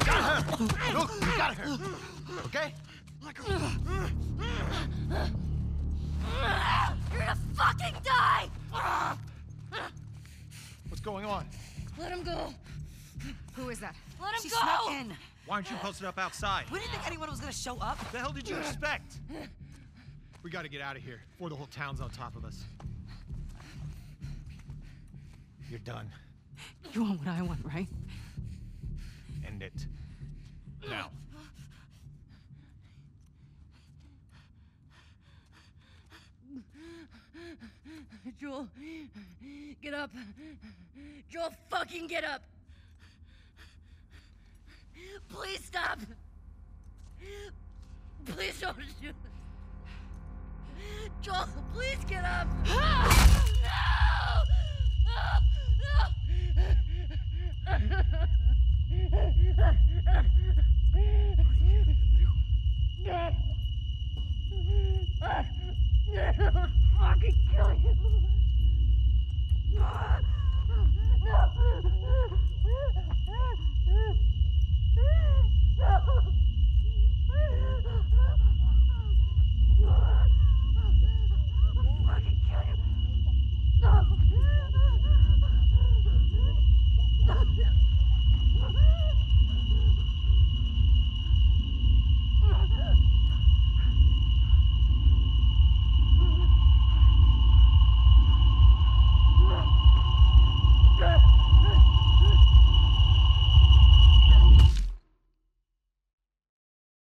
got her! Look, we got her! Okay? You're gonna fucking die! What's going on? Let him go. Who is that? Let him She go! snuck in. Why aren't you posted up outside? We didn't think anyone was gonna show up. What the hell did you expect? We gotta get out of here before the whole town's on top of us. You're done. You want what I want, right? End it. Now. Joel, get up. Joel, fucking get up. Please stop. Please don't do this. Joel, please get up. No!